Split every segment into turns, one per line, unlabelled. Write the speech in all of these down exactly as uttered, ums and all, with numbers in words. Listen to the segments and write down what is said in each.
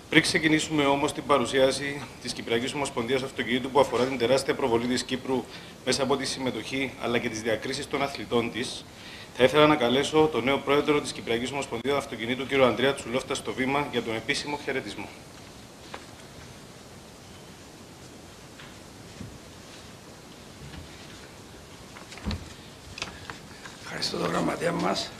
Πριν ξεκινήσουμε όμως την παρουσίαση της Κυπριακής Ομοσπονδίας Αυτοκινήτου που αφορά την τεράστια προβολή της Κύπρου μέσα από τη συμμετοχή αλλά και τις διακρίσεις των αθλητών της, θα ήθελα να καλέσω τον νέο πρόεδρο της Κυπριακής Ομοσπονδίας Αυτοκινήτου, κύριο Ανδρέα Τσουλόφτα, στο βήμα για τον επίσημο χαιρετισμό.
Ευχαριστώ τον γραμματέα μας.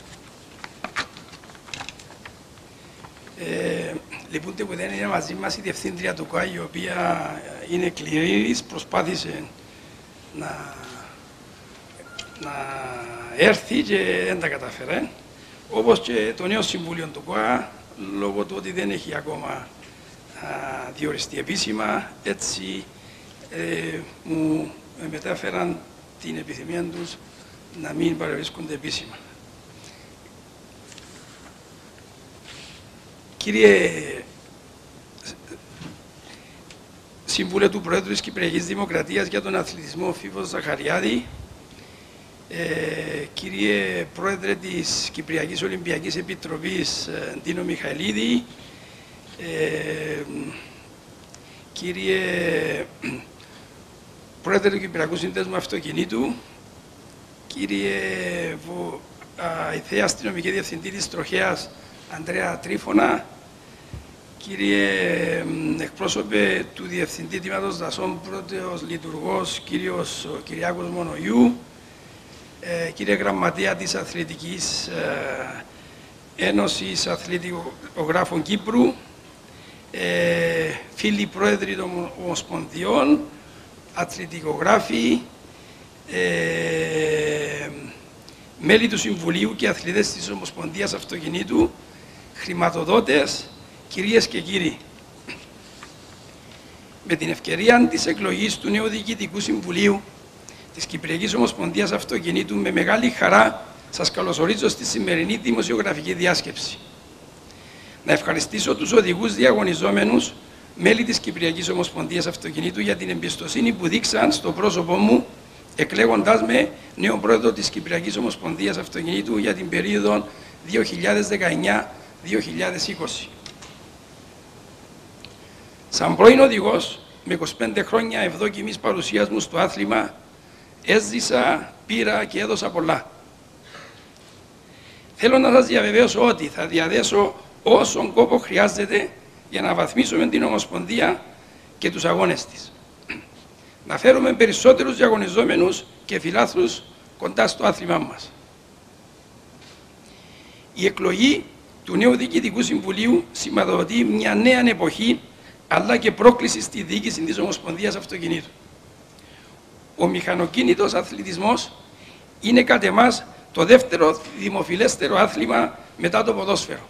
Ε, λυπούνται που δεν είναι μαζί μας η διευθύντρια του ΚΟΑ, η οποία είναι κληρής, προσπάθησε να, να έρθει και δεν τα καταφέρε. Όπως και το νέο συμβούλιο του ΚΟΑ, λόγω του ότι δεν έχει ακόμα α, διοριστεί επίσημα, έτσι ε, μου μετέφεραν την επιθυμία τους να μην παρευρίσκονται επίσημα. Κύριε Σύμβουλε του Πρόεδρου της Κυπριακής Δημοκρατίας για τον Αθλητισμό Φίβο Ζαχαριάδη, ε, κύριε Πρόεδρε της Κυπριακής Ολυμπιακής Επιτροπής Ντίνο Μιχαηλίδη, ε, κύριε Πρόεδρε του Κυπριακού Συνδέσμου Αυτοκινήτου, κύριε Ηθέα Αστυνομική Διευθυντή της Τροχέας Ανδρέα Τρίφωνα, κύριε εκπρόσωπε του Διευθυντή Τμήματος Δασών, πρώτος λειτουργός, κύριος Κυριάκος Μονογιού, ε, κύριε Γραμματεία της Αθλητικής ε, Ένωσης Αθλητικογράφων Κύπρου, ε, φίλοι πρόεδροι των Ομοσπονδιών, αθλητικογράφοι, ε, μέλη του Συμβουλίου και αθλητές της Ομοσπονδίας Αυτοκινήτου, χρηματοδότες, κυρίες και κύριοι. Με την ευκαιρία της εκλογής του νέου Διοικητικού Συμβουλίου της Κυπριακής Ομοσπονδίας Αυτοκινήτου, με μεγάλη χαρά σας καλωσορίζω στη σημερινή δημοσιογραφική διάσκεψη. Να ευχαριστήσω τους οδηγούς διαγωνιζόμενους, μέλη της Κυπριακής Ομοσπονδίας Αυτοκινήτου, για την εμπιστοσύνη που δείξαν στο πρόσωπό μου, εκλέγοντάς με νέο πρόεδρο της Κυπριακής Ομοσπονδίας Αυτοκινήτου για την περίοδο δύο χιλιάδες δεκαεννιά δύο χιλιάδες είκοσι. Σαν πρώην οδηγός, με είκοσι πέντε χρόνια ευδόκιμης παρουσίας μου στο άθλημα, έζησα, πήρα και έδωσα πολλά. Θέλω να σας διαβεβαίωσω ότι θα διαδέσω όσον κόπο χρειάζεται για να βαθμίσουμε την Ομοσπονδία και τους αγώνες της. Να φέρουμε περισσότερους διαγωνιζόμενους και φιλάθλους κοντά στο άθλημά μας. Η εκλογή του νέου Διοικητικού Συμβουλίου σηματοδοτεί μια νέα εποχή, αλλά και πρόκληση στη διοίκηση της Ομοσπονδίας Αυτοκινήτου. Ο μηχανοκίνητος αθλητισμός είναι κατ' εμάς το δεύτερο δημοφιλέστερο άθλημα μετά το ποδόσφαιρο.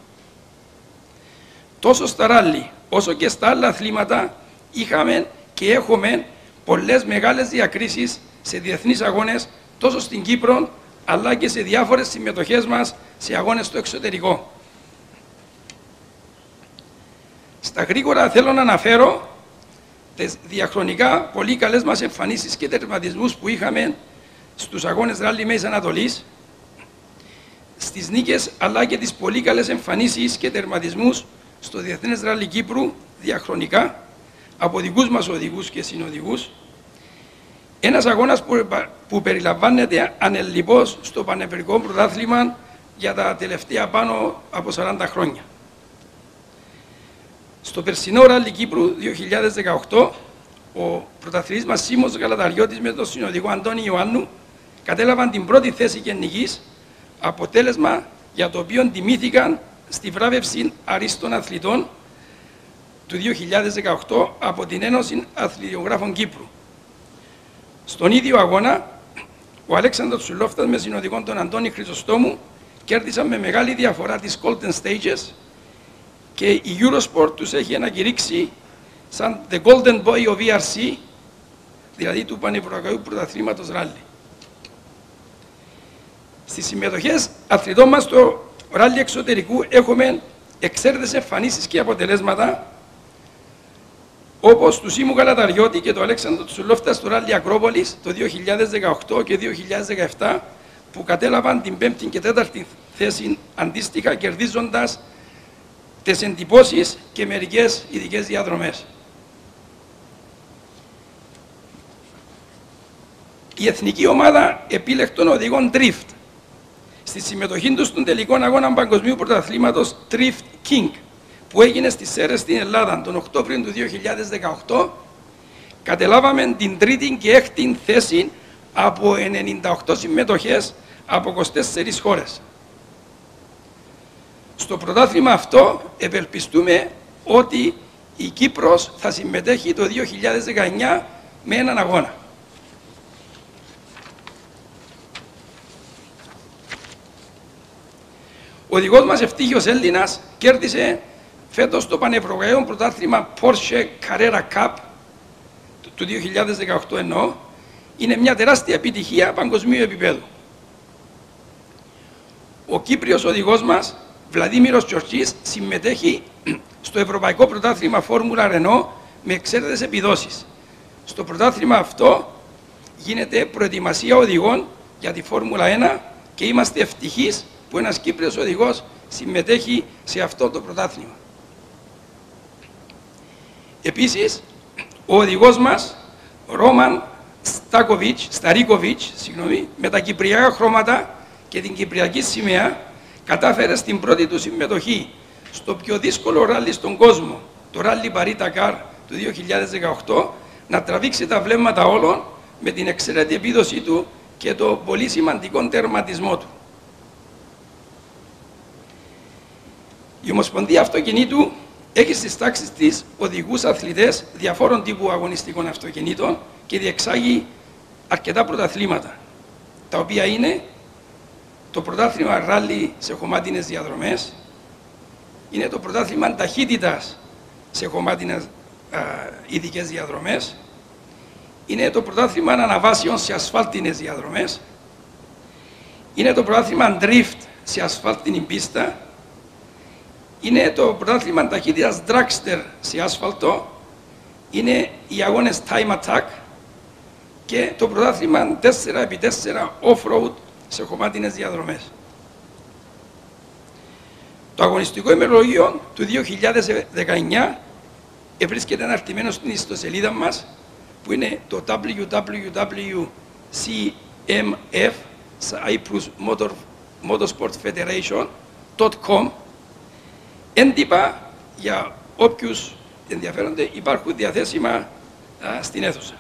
Τόσο στα ράλι όσο και στα άλλα αθλήματα είχαμε και έχουμε πολλές μεγάλες διακρίσεις σε διεθνείς αγώνες, τόσο στην Κύπρο αλλά και σε διάφορες συμμετοχές μας σε αγώνες στο εξωτερικό. Στα γρήγορα θέλω να αναφέρω τις διαχρονικά πολύ καλές μας εμφανίσεις και τερματισμούς που είχαμε στους αγώνες ράλι Μέσης Ανατολής, στις νίκες αλλά και τις πολύ καλές εμφανίσεις και τερματισμούς στο Διεθνές Ράλι Κύπρου διαχρονικά από δικούς μας οδηγούς και συνοδηγούς. Ένας αγώνας που, που περιλαμβάνεται ανελιπώς στο Πανευρικό Πρωτάθλημα για τα τελευταία πάνω από σαράντα χρόνια. Στο περσινό Ράλι Κύπρου δύο χιλιάδες δεκαοκτώ, ο πρωταθλητής μας Σίμος Γαλαταριώτης με τον συνοδηγό Αντώνη Ιωάννου κατέλαβαν την πρώτη θέση γενικής, αποτέλεσμα για το οποίο τιμήθηκαν στη βράβευση αρίστων αθλητών του δύο χιλιάδες δεκαοκτώ από την Ένωση Αθλητικογράφων Κύπρου. Στον ίδιο αγώνα, ο Αλέξανδρος Τσουλόφτας με συνοδηγόν τον Αντώνη Χρυσοστόμου κέρδισαν με μεγάλη διαφορά τις Golden Stages και η Eurosport τους έχει ανακηρύξει σαν The Golden Boy of E R C, δηλαδή του Πανευρωπαϊκού Πρωταθλήματος Ράλι. Στις συμμετοχές αθλητών μας στο ράλι εξωτερικού έχουμε εξαίρετες εμφανίσεις και αποτελέσματα, όπως του Σίμου Γαλαταριώτη και του Αλέξανδρου Τσουλόφτα στο ράλι Ακρόπολης το δύο χιλιάδες δεκαοκτώ και δύο χιλιάδες δεκαεπτά, που κατέλαβαν την πέμπτη και τέταρτη θέση αντίστοιχα, κερδίζοντας τις εντυπώσεις και μερικές ειδικές διαδρομές. Η εθνική ομάδα επίλεκτων οδηγών Drift στη συμμετοχή τους στον τελικό αγώνα παγκοσμίου πρωταθλήματος Drift King που έγινε στις Σέρρες στην Ελλάδα τον Οκτώβριο του δύο χιλιάδες δεκαοκτώ, κατελάβαμε την τρίτη και έκτη θέση από ενενήντα οκτώ συμμετοχές από είκοσι τέσσερις χώρες. Στο πρωτάθλημα αυτό ευελπιστούμε ότι η Κύπρος θα συμμετέχει το δύο χιλιάδες δεκαεννιά με έναν αγώνα. Ο οδηγός μας Ευτύχιος Έλληνας κέρδισε φέτος το πανευρωπαϊκό πρωτάθλημα Porsche Carrera Cup του δύο χιλιάδες δεκαοκτώ εννοώ. Είναι μια τεράστια επιτυχία παγκοσμίου επίπεδου. Ο Κύπριος οδηγός μας, Βλαδίμηρος Τσορτσής, συμμετέχει στο Ευρωπαϊκό Πρωτάθλημα Φόρμουλα Renault με εξαίρετες επιδόσεις. Στο πρωτάθλημα αυτό γίνεται προετοιμασία οδηγών για τη Φόρμουλα ένα και είμαστε ευτυχείς που ένας Κύπριος οδηγός συμμετέχει σε αυτό το πρωτάθλημα. Επίσης, ο οδηγός μας, Ρόμαν Στάκοβιτς, Σταρίκοβιτς, συγγνώμη, με τα κυπριακά χρώματα και την κυπριακή σημαία, κατάφερε στην πρώτη του συμμετοχή στο πιο δύσκολο ράλι στον κόσμο, το ράλι Παρί-Ντακάρ του δύο χιλιάδες δεκαοκτώ, να τραβήξει τα βλέμματα όλων με την εξαιρετική επίδοσή του και το πολύ σημαντικό τερματισμό του. Η Ομοσπονδία Αυτοκινήτου έχει στις τάξεις της οδηγούς αθλητές διαφόρων τύπου αγωνιστικών αυτοκινήτων και διεξάγει αρκετά πρωταθλήματα, τα οποία είναι το πρωτάθλημα ράλι σε χωμάτινες διαδρομές, είναι το πρωτάθλημα ταχύτητας σε χωμάτινες α, ειδικές διαδρομές, είναι το πρωτάθλημα αναβάσεων σε ασφάλτινες διαδρομές, είναι το πρωτάθλημα drift σε ασφάλτινη πίστα, είναι το πρωτάθλημα ταχύτητας dragster σε άσφαλτο, είναι οι αγώνες time attack και το πρωτάθλημα τέσσερα επί τέσσερα off-road σε χωμάτινες διαδρομές. Το αγωνιστικό ημερολόγιο του δύο χιλιάδες δεκαεννιά βρίσκεται αναρτημένο στην ιστοσελίδα μας, που είναι το double-u double-u double-u τελεία σι εμ εφ Cyprus Motorsport Federation τελεία com. Έντυπα για όποιους ενδιαφέρονται υπάρχουν διαθέσιμα α, στην αίθουσα.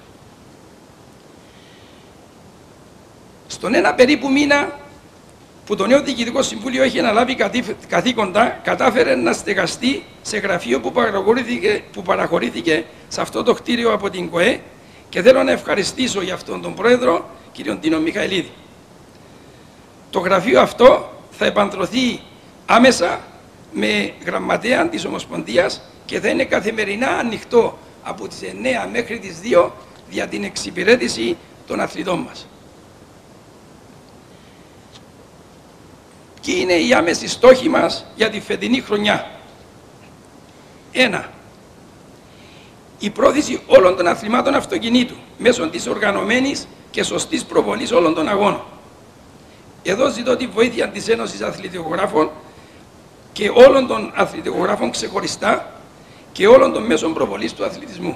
Στον ένα περίπου μήνα που το νέο Διοικητικό Συμβούλιο έχει αναλάβει καθήκοντα, κατάφερε να στεγαστεί σε γραφείο που παραχωρήθηκε, που παραχωρήθηκε σε αυτό το κτίριο από την ΚΟΕ και θέλω να ευχαριστήσω για αυτόν τον πρόεδρο, κ. Τίνο Μιχαηλίδη. Το γραφείο αυτό θα επαντρωθεί άμεσα με γραμματέα της Ομοσπονδίας και θα είναι καθημερινά ανοιχτό από τις εννιά μέχρι τις δύο για την εξυπηρέτηση των αθλητών μας. Ποιοι είναι οι άμεσοι στόχοι μας για τη φετινή χρονιά? Ένα. Η πρόθεση όλων των αθλημάτων αυτοκινήτου μέσω της οργανωμένης και σωστής προβολής όλων των αγώνων. Εδώ ζητώ τη βοήθεια της Ένωσης Αθλητικογράφων και όλων των αθλητικογράφων ξεχωριστά και όλων των μέσων προβολής του αθλητισμού.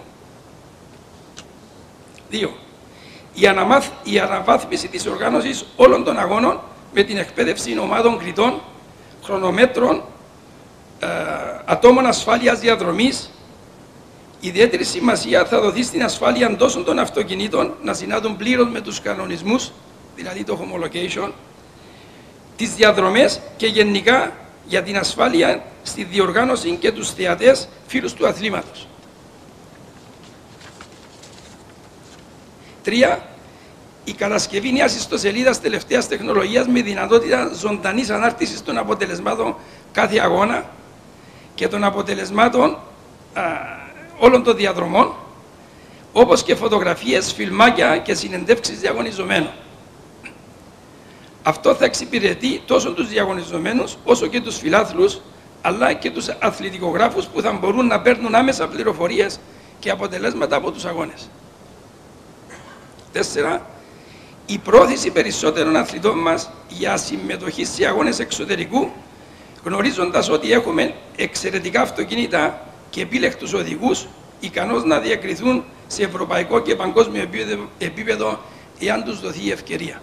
Δύο. Η, αναμάθ, η αναβάθμιση της οργάνωσης όλων των αγώνων με την εκπαίδευση ομάδων κριτών, χρονομέτρων, ε, ατόμων ασφάλειας διαδρομής. Ιδιαίτερη σημασία θα δοθεί στην ασφάλεια τόσο των αυτοκινήτων να συνάδουν πλήρως με τους κανονισμούς, δηλαδή το homologation, τις διαδρομές και γενικά για την ασφάλεια στη διοργάνωση και τους θεατές φίλους του αθλήματος. Τρία. Η κατασκευή μιας ιστοσελίδας τελευταίας τεχνολογίας με δυνατότητα ζωντανής ανάρτησης των αποτελεσμάτων κάθε αγώνα και των αποτελεσμάτων α, όλων των διαδρομών, όπως και φωτογραφίες, φιλμάκια και συνεντεύξεις διαγωνιζομένων. Αυτό θα εξυπηρετεί τόσο τους διαγωνιζομένους όσο και τους φιλάθλους, αλλά και τους αθλητικογράφους που θα μπορούν να παίρνουν άμεσα πληροφορίες και αποτελέσματα από τους αγώνες. Τέσσερα. Η πρόθεση περισσότερων αθλητών μας για συμμετοχή σε αγώνες εξωτερικού γνωρίζοντας ότι έχουμε εξαιρετικά αυτοκίνητα και επίλεκτους οδηγούς ικανούς να διακριθούν σε ευρωπαϊκό και παγκόσμιο επίπεδο εάν τους δοθεί η ευκαιρία.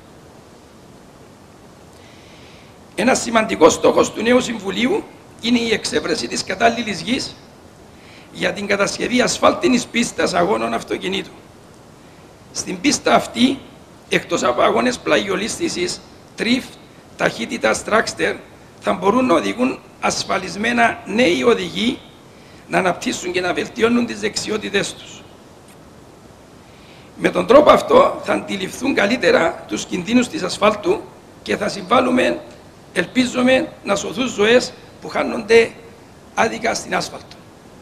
Ένας σημαντικός στόχος του νέου Συμβουλίου είναι η εξέβρεση της κατάλληλης γης για την κατασκευή ασφάλτινης πίστας αγώνων αυτοκινήτου. Στην πίστα αυτή, εκτός από αγώνες πλαγιολίσθησης, τριφ, ταχύτητας, τράξτερ, θα μπορούν να οδηγούν ασφαλισμένα νέοι οδηγοί, να αναπτύσσουν και να βελτιώνουν τις δεξιότητες τους. Με τον τρόπο αυτό θα αντιληφθούν καλύτερα τους κινδύνους της ασφάλτου και θα συμβάλλουμε, ελπίζουμε, να σωθούν ζωές που χάνονται άδικα στην άσφαλτο.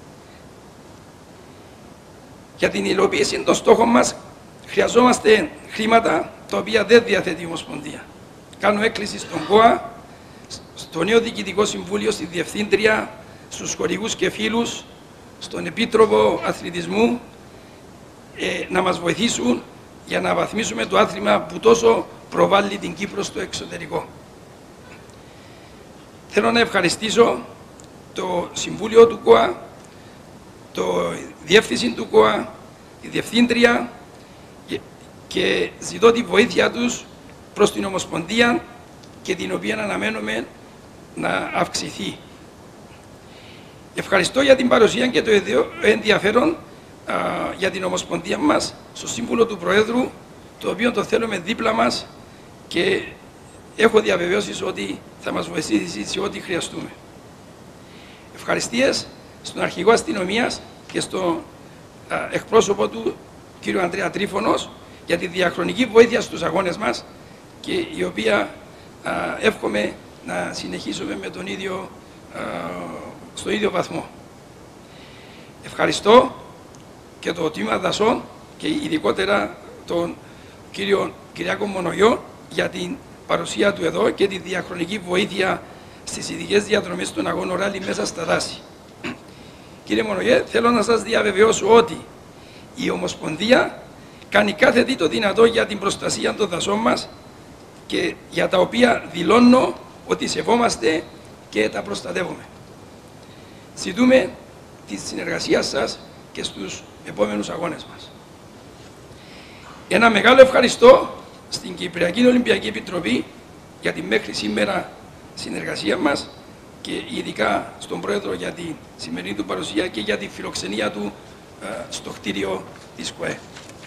Για την υλοποίηση των στόχων μας χρειαζόμαστε χρήματα τα οποία δεν διαθέτει η Ομοσπονδία. Κάνω έκκληση στον ΚΟΑ, στο νέο Διοικητικό Συμβούλιο, στη Διευθύντρια, στους χορηγούς και φίλους, στον Επίτροπο Αθλητισμού, ε, να μας βοηθήσουν για να βαθμίσουμε το άθλημα που τόσο προβάλλει την Κύπρο στο εξωτερικό. Θέλω να ευχαριστήσω το Συμβούλιο του ΚΟΑ, το Διεύθυνση του ΚΟΑ, τη Διευθύντρια και ζητώ τη βοήθεια τους προς την Ομοσπονδία και την οποία αναμένουμε να αυξηθεί. Ευχαριστώ για την παρουσία και το ενδιαφέρον α, για την Ομοσπονδία μας στο Σύμβουλο του Προέδρου, το οποίο το θέλουμε δίπλα μας και έχω διαβεβαιώσεις ότι θα μας βοηθήσει σε ό,τι χρειαστούμε. Ευχαριστίες στον Αρχηγό Αστυνομίας και στον α, εκπρόσωπο του, κύριο Ανδρέα Τρίφωνος, για τη διαχρονική βοήθεια στους αγώνες μας και η οποία α, εύχομαι να συνεχίσουμε με τον ίδιο, α, στο ίδιο βαθμό. Ευχαριστώ και το Τμήμα Δασών και ειδικότερα τον κύριο Κυριάκο Μονογιό για την παρουσία του εδώ και τη διαχρονική βοήθεια στις ειδικές διαδρομές των αγώνων ράλι μέσα στα δάση. Κύριε Μονογιέ, θέλω να σας διαβεβαιώσω ότι η Ομοσπονδία κάνει κάθε τι το δυνατό για την προστασία των δασών μας και για τα οποία δηλώνω ότι σεβόμαστε και τα προστατεύουμε. Ζητούμε τη συνεργασία σας και στους επόμενους αγώνες μας. Ένα μεγάλο ευχαριστώ στην Κυπριακή Ολυμπιακή Επιτροπή για τη μέχρι σήμερα συνεργασία μας και ειδικά στον Πρόεδρο για τη σημερινή του παρουσία και για τη φιλοξενία του ε, στο κτίριο της ΚΟΕ.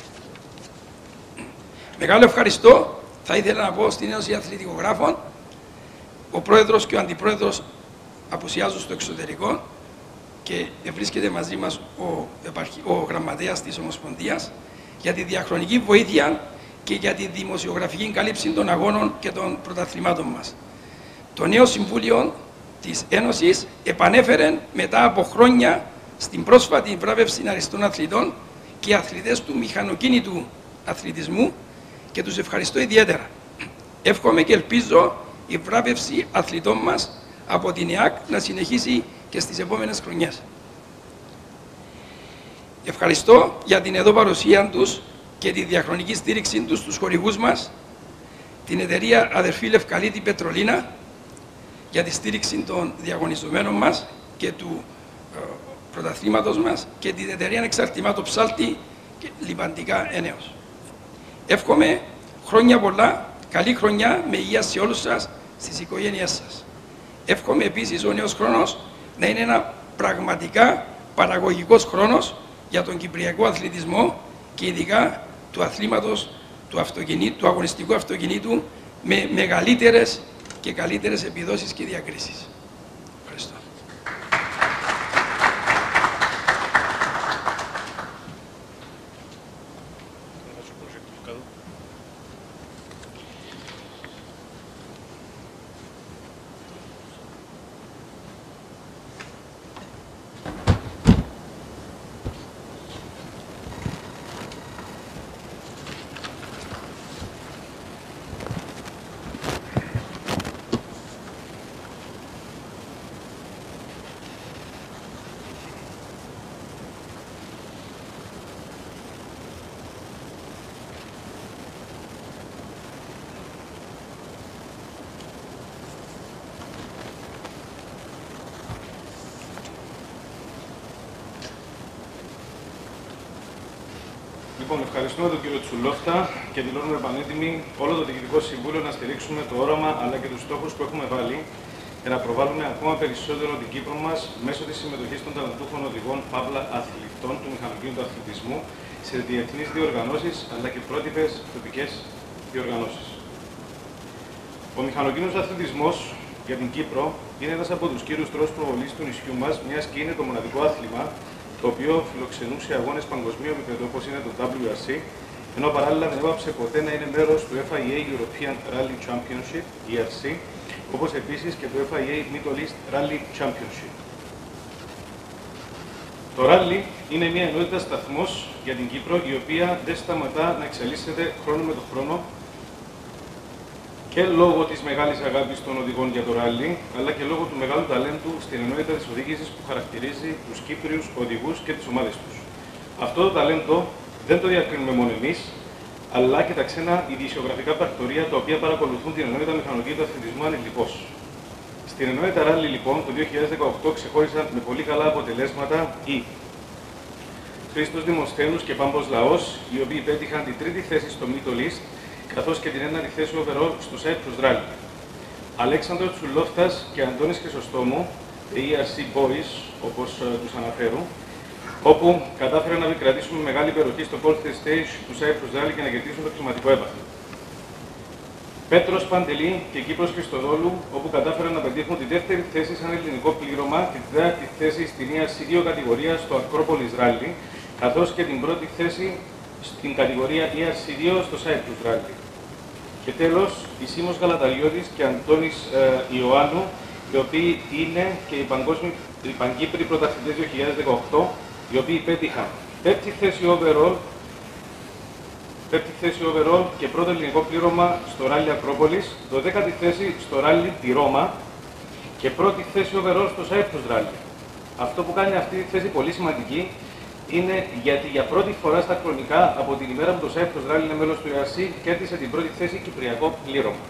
Μεγάλο ευχαριστώ θα ήθελα να πω στην Ένωση Αθλητικογράφων. Ο Πρόεδρος και ο Αντιπρόεδρος απουσιάζουν στο εξωτερικό και βρίσκεται μαζί μας ο, ο Γραμματέας της Ομοσπονδίας για τη διαχρονική βοήθεια και για τη δημοσιογραφική κάλυψη των αγώνων και των πρωταθλημάτων μας. Το νέο Συμβούλιο της Ένωσης επανέφερε μετά από χρόνια στην πρόσφατη βράβευση αριστών αθλητών και αθλητές του μηχανοκίνητου αθλητισμού και τους ευχαριστώ ιδιαίτερα. Εύχομαι και ελπίζω η βράβευση αθλητών μας από την ΕΑΚ να συνεχίσει και στις επόμενες χρονιές. Ευχαριστώ για την εδώ παρουσία τους και τη διαχρονική στήριξη τους στους χορηγούς μας, την εταιρεία αδερφή Λευκαλίτη Πετρολίνα για τη στήριξη των διαγωνιζομένων μας και του ε, πρωταθλήματος μας και την εταιρεία εξαρτημάτων Ψάλτη και Λιπαντικά Ένεος. Εύχομαι χρόνια πολλά, καλή χρονιά με υγεία σε όλους σας, στις οικογένειές σας. Εύχομαι επίσης ο νέος χρόνος να είναι ένα πραγματικά παραγωγικός χρόνος για τον κυπριακό αθλητισμό και ειδικά του αθλήματος του, αυτοκινήτου, του αγωνιστικού αυτοκινήτου με μεγαλύτερες και καλύτερες επιδόσεις και διακρίσεις. Ευχαριστώ.
Λοιπόν, ευχαριστούμε τον κύριο Τσουλόφτα και δηλώνουμε πανέτοιμοι όλο το Διοικητικό Συμβούλιο να στηρίξουμε το όραμα αλλά και τους στόχους που έχουμε βάλει για να προβάλλουμε ακόμα περισσότερο την Κύπρο μας μέσω της συμμετοχής των ταλαντούχων οδηγών παύλα αθλητών του μηχανοκίνητου αθλητισμού σε διεθνείς διοργανώσεις αλλά και πρότυπες τοπικές διοργανώσεις. Ο μηχανοκίνητος αθλητισμός για την Κύπρο είναι ένας από τους κύριους τρόπους προβολής του νησιού μας, μιας και είναι το μοναδικό άθλημα το οποίο φιλοξενούσε αγώνες παγκοσμίου επίπεδου όπως είναι το ντάμπλιου αρ σι, ενώ παράλληλα δεν έπαψε ποτέ να είναι μέρος του εφ άι έι European Rally Championship, ι αρ σι, όπως επίσης και του εφ άι έι Middle East Rally Championship. Το ράλι είναι μια ενότητα σταθμός για την Κύπρο, η οποία δεν σταματά να εξελίσσεται χρόνο με τον χρόνο και λόγω της μεγάλης αγάπης των οδηγών για το ράλι, αλλά και λόγω του μεγάλου ταλέντου στην ενότητα της οδήγησης που χαρακτηρίζει τους Κύπριους οδηγούς και τις ομάδες τους. Αυτό το ταλέντο δεν το διακρίνουμε μόνο εμείς, αλλά και τα ξένα ειδησιογραφικά πρακτορεία τα οποία παρακολουθούν την ενότητα μηχανοκίνητου αθλητισμού ανελιπώς. Στην ενότητα ράλι, λοιπόν, το δύο χιλιάδες δεκαοκτώ ξεχώρισαν με πολύ καλά αποτελέσματα οι Χρήστος Δημοσθένους και Πάμπος Λαός, οι οποίοι πέτυχαν την τρίτη θέση στο Middle East, καθώς και την ένατη θέση overall στο Cyprus Rally. Αλέξανδρος Τσουλόφτας και Αντώνης Χρυσοστόμου, οι ι αρ σι Boys, όπως uh, τους αναφέρω, όπου κατάφεραν να επικρατήσουν με μεγάλη υπεροχή στο Gold Stage του Cyprus Rally και να κερδίσουν το κλιματικό έπαθλο. Πέτρος Παντελή και Κύπρος Χριστοδόλου, όπου κατάφεραν να πετύχουν τη δεύτερη θέση σαν ελληνικό πλήρωμα και τη τέταρτη θέση στην ι αρ σι δύο κατηγορία στο Acropolis Rally, καθώς και την πρώτη θέση στην κατηγορία ι αρ σι δύο στο Cyprus Rally. Και τέλος, η Σίμος Γαλαταλιώτης και Αντώνης ε, Ιωάννου, οι οποίοι είναι και οι, οι Παγκύπροι πρωταθλητές δύο χιλιάδες δεκαοκτώ, οι οποίοι πέτυχαν πέμπτη θέση overall, πέμπτη θέση overall και πρώτο ελληνικό πλήρωμα στο Rally Acropolis, δωδέκατη θέση στο Rally τη Ρώμα και πρώτη θέση overall στο Cyprus Rally. Αυτό που κάνει αυτή τη θέση πολύ σημαντική είναι γιατί για πρώτη φορά στα χρονικά από την ημέρα που το Cyprus Rally είναι μέλος του ι αρ σι κέρδισε την πρώτη θέση κυπριακό πλήρωμα.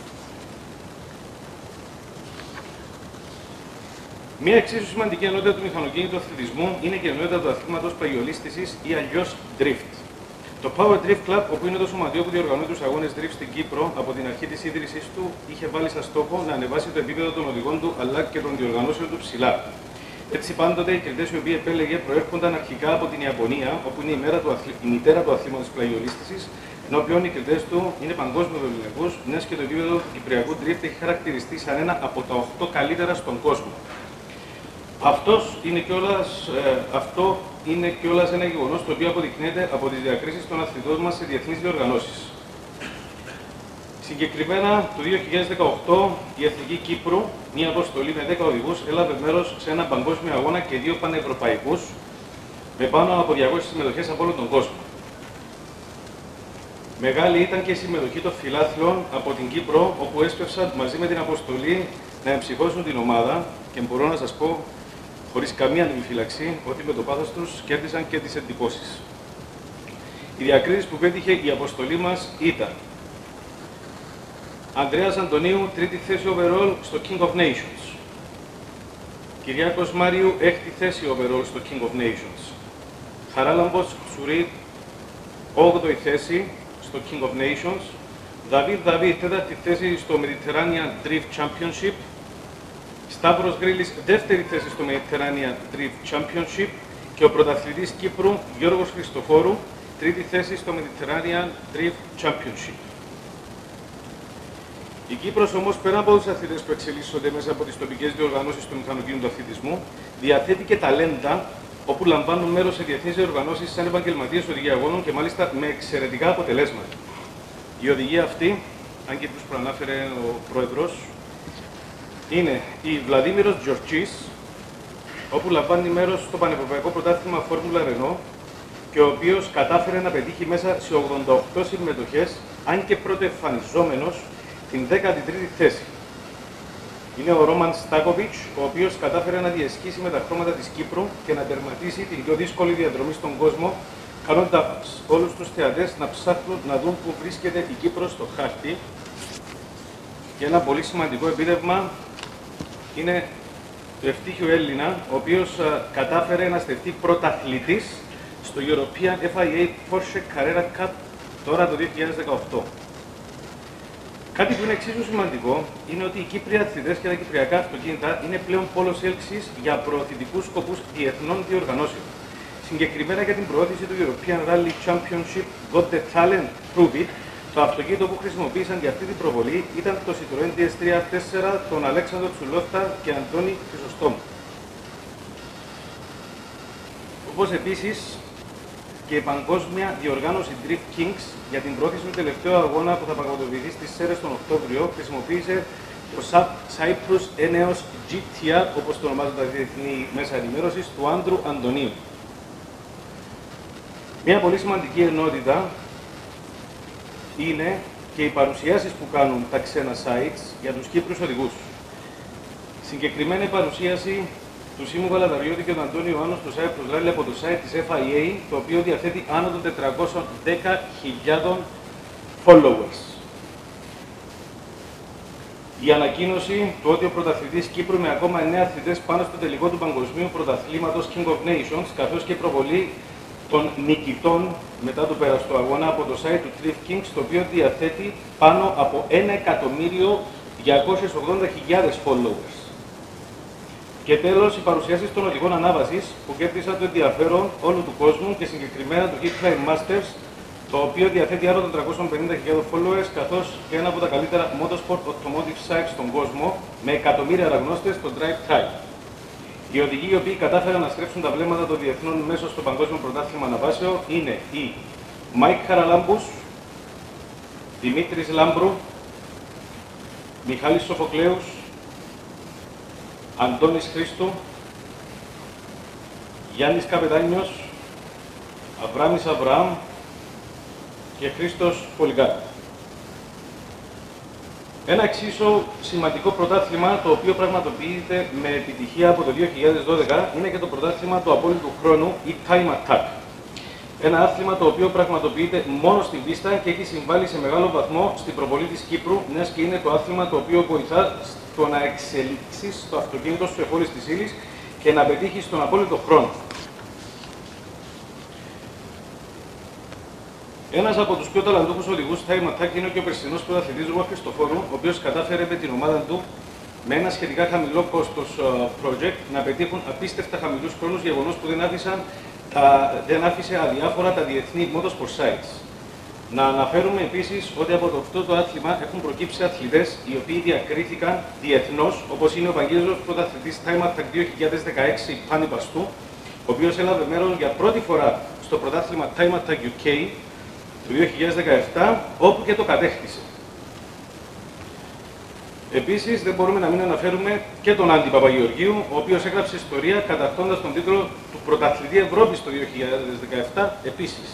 Μία εξίσου σημαντική ενότητα του μηχανοκίνητου αθλητισμού είναι και η ενότητα του αθλήματος πλαγιολίστησης ή αλλιώς Drift. Το Power Drift Club, όπου είναι το σωματείο που διοργανώνει τους αγώνες Drift στην Κύπρο, από την αρχή της ίδρυσής του είχε βάλει σαν στόχο να ανεβάσει το επίπεδο των οδηγών του αλλά και των διοργανώσεων του ψηλά. Έτσι, πάντοτε οι κριτές οι οποίοι επέλεγε προέρχονταν αρχικά από την Ιαπωνία, όπου είναι η, μέρα του αθλη... η μητέρα του αθλήματος πλαγιολίστησης, ενώ πλέον οι κριτές του είναι παγκόσμιου ελληνικούς, μιας και το επίπεδο του κυπριακού Drift έχει χαρακτηριστεί σαν ένα από τα οκτώ καλύτερα στον κόσμο. Αυτός είναι κιόλας, ε, αυτό είναι κιόλας ένα γεγονός το οποίο αποδεικνύεται από τις διακρίσεις των αθλητών μας σε διεθνείς διοργανώσεις. Συγκεκριμένα, το δύο χιλιάδες δεκαοκτώ η Εθνική Κύπρου, μια αποστολή με δέκα οδηγούς, έλαβε μέρος σε ένα παγκόσμιο αγώνα και δύο πανευρωπαϊκούς, με πάνω από διακόσιες συμμετοχές από όλο τον κόσμο. Μεγάλη ήταν και η συμμετοχή των φιλάθλων από την Κύπρο, όπου έσπευσαν μαζί με την αποστολή να εμψυχώσουν την ομάδα και μπορώ να σας πω, χωρίς καμία επιφύλαξη, ότι με το πάθος τους κέρδισαν και τις εντυπώσεις. Οι διακρίσεις που πέτυχε η αποστολή μας ήταν Ανδρέας Αντωνίου, τρίτη θέση overall στο King of Nations. Κυριάκος Μάριου, έκτη θέση overall στο King of Nations. Χαράλαμπος Σουρίτ, όγδοη θέση στο King of Nations. Δαβίδ Δαβίδ, τέταρτη θέση στο Mediterranean Drift Championship. Σταύρος Γκρίλης, δεύτερη θέση στο Mediterranean Drift Championship. Και ο πρωταθλητής Κύπρου, Γιώργος Χριστοφόρου, τρίτη θέση στο Mediterranean Drift Championship. Η Κύπρος όμως, πέρα από τους αθλητές που εξελίσσονται μέσα από τις τοπικές διοργανώσεις του μηχανοκίνητου αθλητισμού, διαθέτει και ταλέντα όπου λαμβάνουν μέρος σε διεθνείς διοργανώσεις σαν επαγγελματίες οδηγοί αγώνων και μάλιστα με εξαιρετικά αποτελέσματα. Η οδηγία αυτή, αν και τους προανάφερε ο Πρόεδρος, είναι η Βλαδίμηρος Τζορτζής, όπου λαμβάνει μέρος στο Πανευρωπαϊκό Πρωτάθλημα Φόρμουλα Ρενό και ο οποίος κατάφερε να πετύχει μέσα σε ογδόντα οκτώ συμμετοχές, αν και πρωτοεμφανιζόμενος, την δέκατη τρίτη θέση. Είναι ο Ρόμαν Στάκοβιτς, ο οποίος κατάφερε να διασχίσει με τα χρώματα της Κύπρου και να τερματίσει την πιο δύσκολη διαδρομή στον κόσμο, κάνοντας όλους τους θεατές να ψάχνουν να δουν πού βρίσκεται η Κύπρος στο χάρτη. Και ένα πολύ σημαντικό επίτευγμα είναι το Ευτύχιο Έλληνα, ο οποίος κατάφερε να στεφτεί πρωταθλητής στο European εφ άι έι Porsche Carrera Cup τώρα το δύο χιλιάδες δεκαοκτώ. Κάτι που είναι εξίσου σημαντικό είναι ότι οι Κύπριοι αθλητές και τα κυπριακά αυτοκίνητα είναι πλέον πόλος έλξης για προωθητικούς σκοπούς διεθνών διοργανώσεων. Συγκεκριμένα για την προώθηση του European Rally Championship Got the Talent Prove It, το αυτοκίνητο που χρησιμοποίησαν για αυτή την προβολή ήταν το Citroën ντι ες τριακόσια τέσσερα των Αλέξανδρο Τσουλόφτα και Αντώνη Χρυσοστόμου. Όπως επίσης και η παγκόσμια διοργάνωση Drift Kings για την πρόθεση του τελευταίου αγώνα που θα πραγματοποιηθεί στις Σέρρες τον Οκτώβριο χρησιμοποίησε το Cyprus Eneos τζι τι αρ, όπως το ονομάζουν τα διεθνή μέσα ενημέρωσης, του Άντρου Αντωνίου. Μια πολύ σημαντική ενότητα είναι και οι παρουσιάσεις που κάνουν τα ξένα sites για τους Κύπρους οδηγούς. Συγκεκριμένη παρουσίαση του Σίμου Γαλαταριώτη και του Αντώνιου Ιωάννου στο Cyprus Rally από το site της εφ άι έι, το οποίο διαθέτει άνω των τετρακόσιες δέκα χιλιάδων followers. Η ανακοίνωση του ότι ο πρωταθλητής Κύπρου με ακόμα εννέα αθλητές πάνω στο τελικό του παγκοσμίου πρωταθλήματος King of Nations, καθώς και προβολή των νικητών μετά το περαστό αγώνα από το site του Drift Kings, το οποίο διαθέτει πάνω από ένα εκατομμύριο διακόσιες ογδόντα χιλιάδες followers. Και τέλος, οι παρουσιάσεις των οδηγών ανάβασης που κέρδισαν το ενδιαφέρον όλου του κόσμου και συγκεκριμένα του Heat Climb Masters, το οποίο διαθέτει άνω των τριακόσιες πενήντα χιλιάδες followers, καθώς και ένα από τα καλύτερα motorsport automotive sites στον κόσμο, με εκατομμύρια αναγνώστες, το Drive Tribe. Οι οδηγοί οι οποίοι κατάφεραν να στρέψουν τα βλέμματα των διεθνών μέσω στο Παγκόσμιο Πρωτάθλημα Αναβάσεων είναι οι Μάικ Χαραλάμπους, Δημήτρης Λάμπρου, Μιχάλης Σοφοκλέους, Αντώνης Χρήστου, Γιάννης Καπετάνιος, Αβράμης Αβραάμ και Χρήστος Πολυκάρη. Ένα εξίσου σημαντικό πρωτάθλημα, το οποίο πραγματοποιείται με επιτυχία από το δύο χιλιάδες δώδεκα, είναι και το πρωτάθλημα του απόλυτου χρόνου, η Time Attack. Ένα άθλημα το οποίο πραγματοποιείται μόνο στην πίστα και έχει συμβάλει σε μεγάλο βαθμό στην προβολή της Κύπρου, μιας και είναι το άθλημα το οποίο βοηθά στο να εξελίξεις το αυτοκίνητο σου εφόλης της ύλης και να πετύχεις τον απόλυτο χρόνο. Ένας από τους πιο ταλαντούχους οδηγούς Time Attack είναι και ο περσινός πρωταθλητής Ρωμά Χριστοφόρου, ο οποίος κατάφερε με την ομάδα του με ένα σχετικά χαμηλό κόστος project να πετύχουν απίστευτα χαμηλούς χρόνους, γεγονός που δεν, άφησαν, τα, δεν άφησε αδιάφορα τα διεθνή motorsport sites. Να αναφέρουμε επίσης ότι από το αυτό το άθλημα έχουν προκύψει αθλητές οι οποίοι διακρίθηκαν διεθνώς, όπως είναι ο Βαγγέλης πρωταθλητής Time Attack δύο χιλιάδες δεκαέξι Πάνη Παστού, ο οποίος έλαβε μέρος για πρώτη φορά στο πρωτάθλημα Time Attack γιου κέι του δύο χιλιάδες δεκαεπτά, όπου και το κατέκτησε. Επίσης, δεν μπορούμε να μην αναφέρουμε και τον Άντι Παπαγεωργίου, ο οποίος έγραψε ιστορία κατακτώντας τον τίτλο του Πρωταθλητή Ευρώπης το δύο χιλιάδες δεκαεπτά επίσης.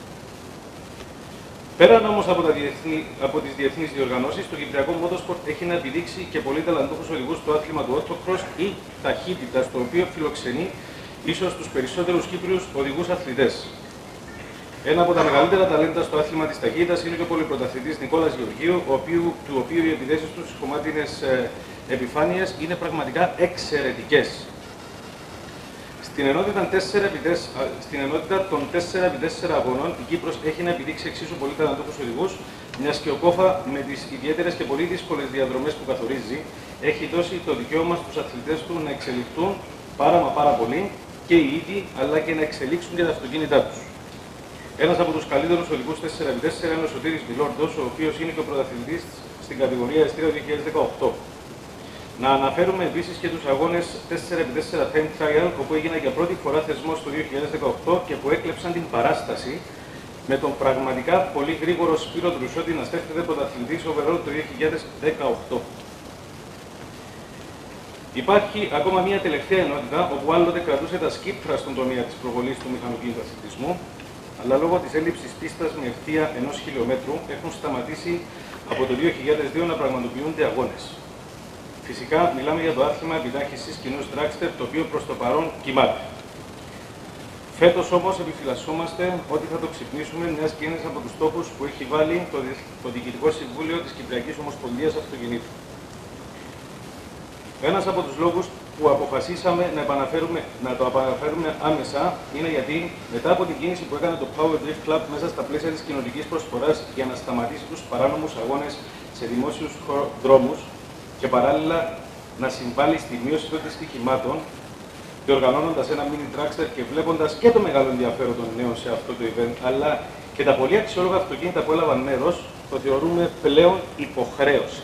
Πέραν όμως από, τα διεθνή, από τις διεθνείς διοργανώσεις, το Κυπριακό Motorsport έχει να επιδείξει και πολύ ταλαντούχους οδηγούς στο άθλημα του Autocross ή ταχύτητας, το οποίο φιλοξενεί ίσως τους περισσότερους Κύπριους οδηγούς αθλητές. Ένα από τα μεγαλύτερα ταλέντα στο άθλημα της ταχύτητας είναι και ο πολυπρωταθλητής Νικόλας Γεωργίου, ο οποίου, του οποίου οι επιδέσεις του στις χωμάτινες ε, επιφάνειες είναι πραγματικά εξαιρετικές. Στην ενότητα, τέσσερα επί τέσσερα, στην ενότητα των τέσσερα επί τέσσερα αγώνων, η Κύπρος έχει να επιδείξει εξίσου πολύ ταλαντούχους οδηγούς, μιας και ο Κόφα με τις ιδιαίτερες και πολύ δύσκολες διαδρομές που καθορίζει, έχει δώσει το δικαίωμα στους αθλητές του να εξελιχθούν πάρα μα πάρα πολύ και οι ίδιοι, αλλά και να εξελίξουν και τα αυτοκίνητά τους. Ένας από τους καλύτερους οδηγούς τέσσερα επί τέσσερα είναι ο Σωτήρης Βιλόρντος, ο οποίος είναι και ο πρωταθλητής στην κατηγορία Εστία δύο χιλιάδες δεκαοκτώ. Να αναφέρουμε επίσης και τους αγώνες τέσσερα επί τέσσερα Time Trial, όπου έγινε για πρώτη φορά θεσμός το δύο χιλιάδες δεκαοκτώ και που έκλεψαν την παράσταση με τον πραγματικά πολύ γρήγορο Σπύρο Ντρουσότη να στέφτεται πρωταθλητής overall το δύο χιλιάδες δεκαοκτώ. Υπάρχει ακόμα μια τελευταία ενότητα, όπου άλλοτε κρατούσε τα σκύπτρα στον τομέα της προβολής του μηχανοκίνητου αθλητισμού, αλλά λόγω της έλλειψης πίστας με ευθεία ενός χιλιόμετρου έχουν σταματήσει από το δύο χιλιάδες δύο να πραγματοποιούνται αγώνες. Φυσικά, μιλάμε για το άθλημα επιτάχυσης κοινούς dragster, το οποίο προς το παρόν κοιμάται. Φέτος όμως επιφυλασσόμαστε ότι θα το ξυπνήσουμε, μιας και είναι από τους στόχους που έχει βάλει το, το Διοικητικό Συμβούλιο της Κυπριακής Ομοσπονδίας Αυτοκινήτου. Ένας από τους λόγους που αποφασίσαμε να, επαναφέρουμε, να το επαναφέρουμε άμεσα είναι γιατί μετά από την κίνηση που έκανε το Power Drift Club μέσα στα πλαίσια της κοινωνικής προσφοράς για να σταματήσει τους παράνομους αγώνες σε δημόσιους δρόμους και παράλληλα να συμβάλλει στη μείωση των δυστυχημάτων, διοργανώνοντας ένα mini dragster και βλέποντας και το μεγάλο ενδιαφέρον των νέων σε αυτό το event, αλλά και τα πολύ αξιόλογα αυτοκίνητα που έλαβαν μέρος, το θεωρούμε πλέον υποχρέωση.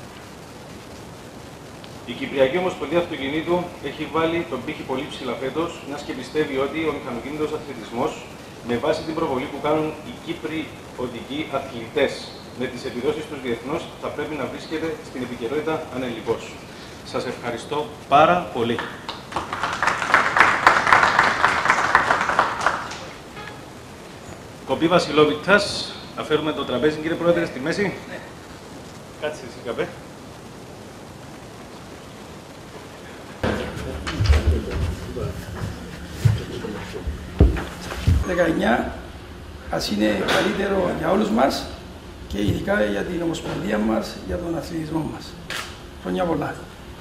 Η Κυπριακή Ομοσπονδία Αυτοκινήτου έχει βάλει τον πύχη πολύ ψηλά φέτος, μιας και πιστεύει ότι ο μηχανοκίνητος αθλητισμός, με βάση την προβολή που κάνουν οι Κύπροι οδικοί αθλητές με τις επιδόσεις τους διεθνώς, θα πρέπει να βρίσκεται στην επικαιρότητα ανελιπώς. Σας ευχαριστώ πάρα πολύ. Κοπή Βασιλόβιτας, θα φέρουμε το τραπέζι, κύριε Πρόεδρε, στη μέση. Ναι. Κάτσε εσύ, καπέ.
δεκαεννιά, ας είναι καλύτερο για όλους μας και ειδικά για την Ομοσπονδία μας, για τον αθλητισμό μας. Χρόνια πολλά.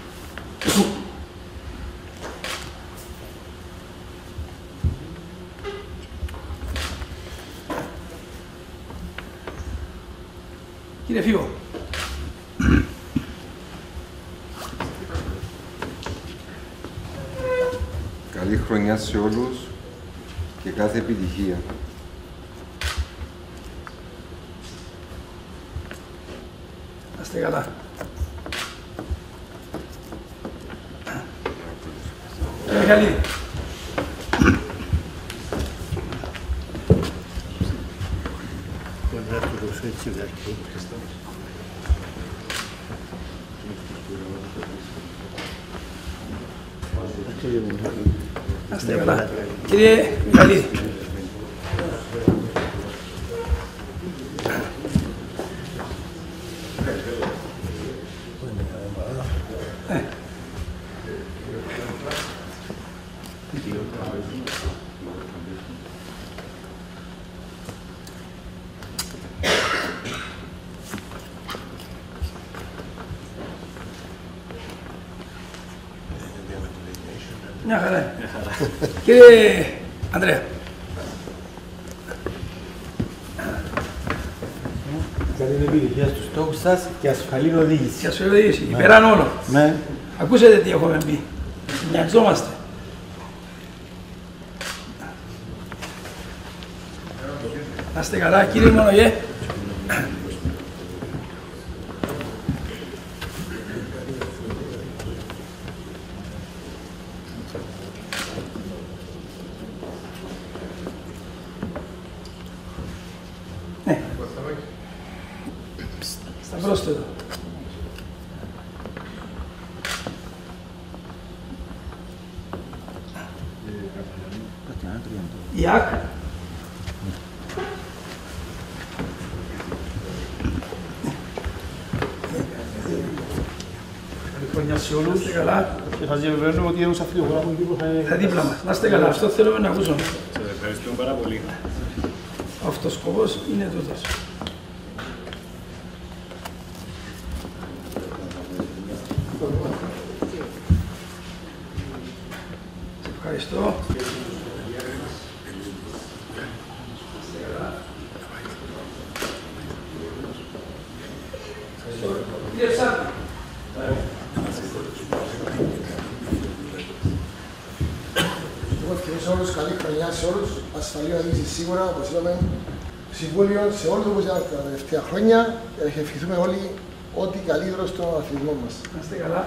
Κύριε Φίβο.
Καλή χρονιά σε όλους και κάθε επιτυχία.
Να είστε καλά. Κύριε Μιχαλίδη. Να είστε καλά. Κύριε Μιχαλίδη. Μια χαρά. Κύριε Ανδρέα.
Καλή επιτυχία στους στόχους σας και ασφαλή οδήγηση.
Και ασφαλή οδήγηση. Υπεράν όλο.
Ναι.
Ακούσατε τι έχουμε πει. Μοιαζόμαστε. Να είστε καλά, κύριε Μονογέ. Ναι. Στα πρόσθετα. Ιακ.
Χρόνια σε όλους.
Να είστε καλά.
Και θα διαβεβαιώνουμε ότι ένας αυτοκινητογράφος Κύπρος θα είναι...
Θα δίπλα μας. Να είστε καλά. Αυτό θέλουμε να ακούσουμε.
Σας ευχαριστούμε πάρα πολύ.
Αυτός ο σκοπός είναι τούτος. Σε ευχαριστώ. Κύριε Σάρτη.
Εγώ ευχαριστώ όλους, καλή χρονιά σε όλους, ασφαλή οδήγηση σίγουρα, όπως είπαμε, συμβούλιο σε όλους όπως ήταν τα τελευταία χρόνια και να ευχηθούμε όλοι ό,τι καλύτερο στον αθλητισμό μας.
Να είστε καλά.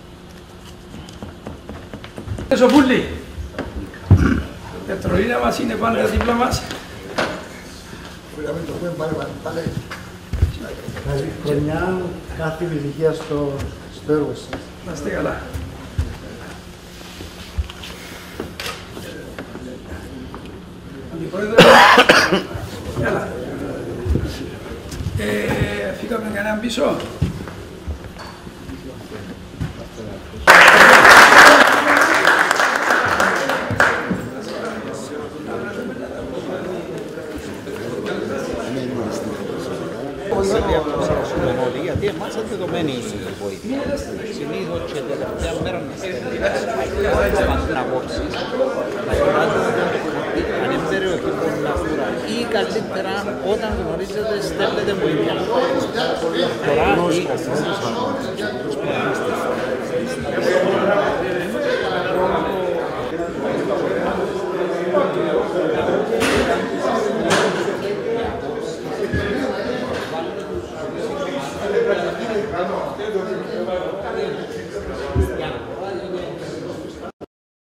Κύριε Σοφούλη. Η Πετρολίνα μας είναι πάντα δίπλα μας.
Πρέπει να μην το πούμε πάλι πάλι.
Καλή χρονιά, κάθε επιτυχία στο, στο έργο σας.
Να είστε καλά. Αντιπρόεδρε, έλα. Ε, φύγαμε κανέναν πίσω.
Όλοι γιατί εμάς είναι δεδομένη η βοήθεια. Συνήθως και τελευταία μέρα να στέλνει να απόψεις, να φράζουν αν είναι περιοχή που να φούρα ή καλύτερα όταν γνωρίζετε στέλνετε βοήθεια. Τώρα
Gracias.